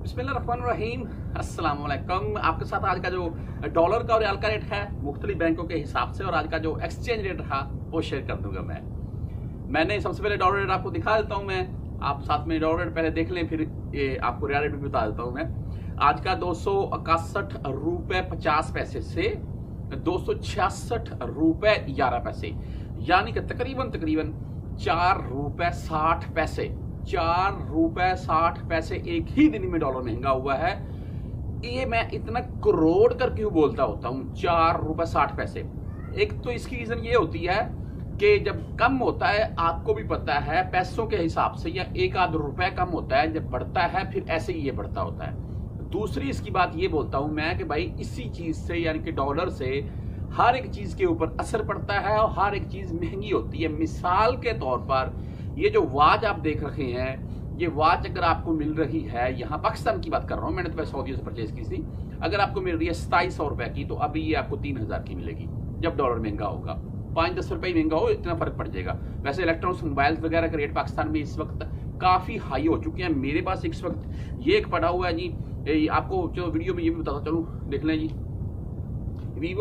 बिस्मिल्लाहिर्रहमानिर्रहीम, अस्सलाम वालेकुम। आपके साथ आज का जो डॉलर का और रियाल का रेट है मुख्तलिफ बैंकों के हिसाब से और आज का जो एक्सचेंज रेट रहा वो शेयर कर दूंगा। मैंने सबसे पहले डॉलर रेट आपको दिखा देता हूँ। मैं आप साथ में डॉलर रेट पहले देख लें, फिर ये आपको रियाल रेट भी बता देता हूँ। मैं आज का 261 रुपये 50 पैसे से 266 रुपये 11 पैसे, यानी कि तकरीबन 4 रुपये 60 पैसे 4 रुपये 60 पैसे एक ही दिन में डॉलर महंगा हुआ है। ये मैं इतना करोड़ कर क्यों बोलता होता हूँ 4 रुपये 60 पैसे। एक तो इसकी रीजन ये होती है कि जब कम होता है, आपको भी पता है पैसों के हिसाब से, या एक आध रुपए कम होता है, जब बढ़ता है फिर ऐसे ही ये बढ़ता होता है। दूसरी इसकी बात ये बोलता हूं मैं कि भाई इसी चीज से यानी कि डॉलर से हर एक चीज के ऊपर असर पड़ता है और हर एक चीज महंगी होती है। मिसाल के तौर पर ये जो वॉच आप देख रहे हैं, ये वॉच अगर आपको मिल रही है, यहाँ पाकिस्तान की बात कर रहा हूँ, मैंने तो सऊदी से परचेज की थी, अगर आपको मिल रही है 2700 रुपए की, तो अभी ये आपको 3000 की मिलेगी। जब डॉलर महंगा होगा 5-10 रुपए महंगा हो, इतना फर्क पड़ जाएगा। वैसे इलेक्ट्रॉनिक्स मोबाइल वगैरह का रेट पाकिस्तान में इस वक्त काफी हाई हो चुके हैं। मेरे पास इस वक्त ये एक पड़ा हुआ है जी, आपको जो वीडियो में ये भी बताता चलूं, देख लें जी, Vivo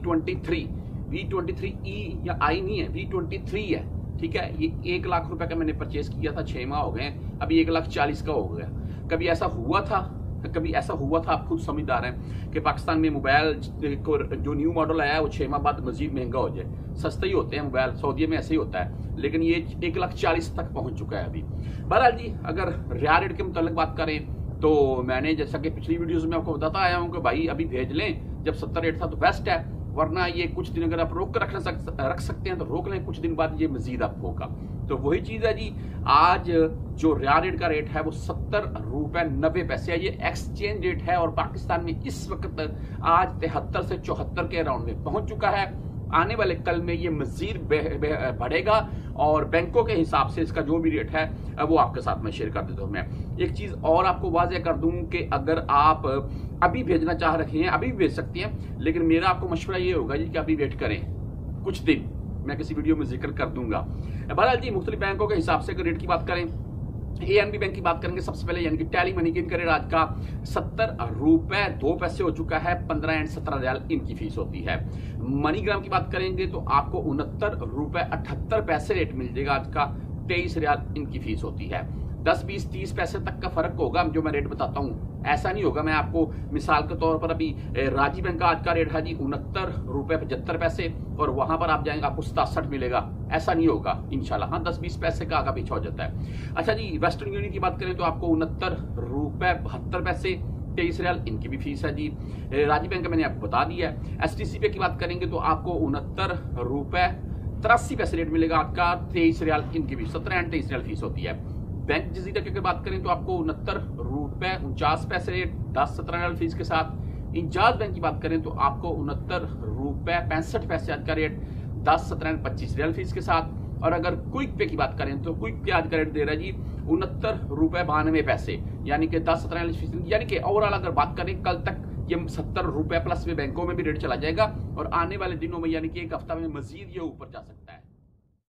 V23E या आई नहीं है, V23 है, ठीक है। ये 1 लाख रुपए का मैंने परचेज किया था, 6 माह हो गए, अभी 1,40,000 का हो गया। कभी ऐसा हुआ था, आप खुद समझदार हैं कि पाकिस्तान में मोबाइल को जो न्यू मॉडल आया है वो 6 माह बाद मजीद महंगा हो जाए। सस्ते ही होते हैं मोबाइल, सऊदी में ऐसे ही होता है, लेकिन ये 1,40,000 तक पहुंच चुका है अभी। बहरहाल जी, अगर रियाल रेट के मुतालिक बात करें तो मैंने जैसा कि पिछली वीडियोस में आपको बताता आया हूं कि भाई अभी भेज लें, जब 70 रेट था तो बेस्ट है, वरना ये कुछ दिन अगर आप रोक कर रख सकते हैं तो रोक लें, कुछ दिन बाद ये मजीद आप होगा। तो वही चीज है जी, आज जो रियाल रेट का रेट है वो 70 रुपये 90 पैसे है। ये एक्सचेंज रेट है और पाकिस्तान में इस वक्त आज 73 से 74 के अराउंड में पहुंच चुका है। आने वाले कल में ये मजीद बढ़ेगा और बैंकों के हिसाब से इसका जो भी रेट है वो आपके साथ में शेयर कर देता हूं। मैं एक चीज और आपको वाज़ेह कर दूं कि अगर आप अभी भेजना चाह रहे हैं अभी भी भेज सकते हैं, लेकिन मेरा आपको मशवरा ये होगा जी कि अभी वेट करें कुछ दिन, मैं किसी वीडियो में जिक्र कर दूंगा। बहरहाल जी, मुख्तलिफ बैंकों के हिसाब से अगर रेट की बात करें, ANB बैंक की बात करेंगे सबसे पहले, यानी कि टेली मनी की इनका रेट आज का 70 रुपये 2 पैसे हो चुका है। 15 एंड 17 रियाल इनकी फीस होती है। मनीग्राम की बात करेंगे तो आपको 69 रुपये 78 पैसे रेट मिल जाएगा। आज का 23 रियाल इनकी फीस होती है। 10, 20, 30 पैसे तक का फर्क होगा जो मैं रेट बताता हूँ, ऐसा नहीं होगा। मैं आपको मिसाल के तौर पर अभी राजी बैंक का आज का रेट है जी 69 रुपये 75 पैसे और वहां पर आप जाएंगे आपको 67 मिलेगा, ऐसा नहीं होगा इंशाल्लाह। हाँ, 10-20 पैसे का आगे पीछे हो जाता है। अच्छा जी, वेस्टर्न यूनियन की बात करें तो आपको 69 रुपये 72 पैसे 23 रियाल इनकी भी फीस है जी। राजी बैंक का मैंने आपको बता दिया है। STCP की बात करेंगे तो आपको 69 रुपये 83 पैसे रेट मिलेगा। आपका 23 रियाल इनकी भी 17 एंड 23 रियाल फीस होती है। बैंक जजीरा की बात करें तो आपको 69 रुपये 49 पैसे रेट 10-17 रियाल फीस के साथ। इंजाज बैंक की बात करें तो आपको 69 रुपये 65 पैसे आज का रेट 10-17 एंड 25 रियाल फीस के साथ। और अगर क्विक पे की बात करें तो क्विक पे आज का रेट दे रहा है जी 69 रुपये 92 पैसे, यानी कि 10-17 रियाल फीस, यानी कि ओवरऑल अगर बात करें कल तक ये 70 रुपये प्लस में बैंकों में भी रेट चला जाएगा और आने वाले दिनों में यानी कि एक हफ्ता में मजीद ये ऊपर जा सकता है।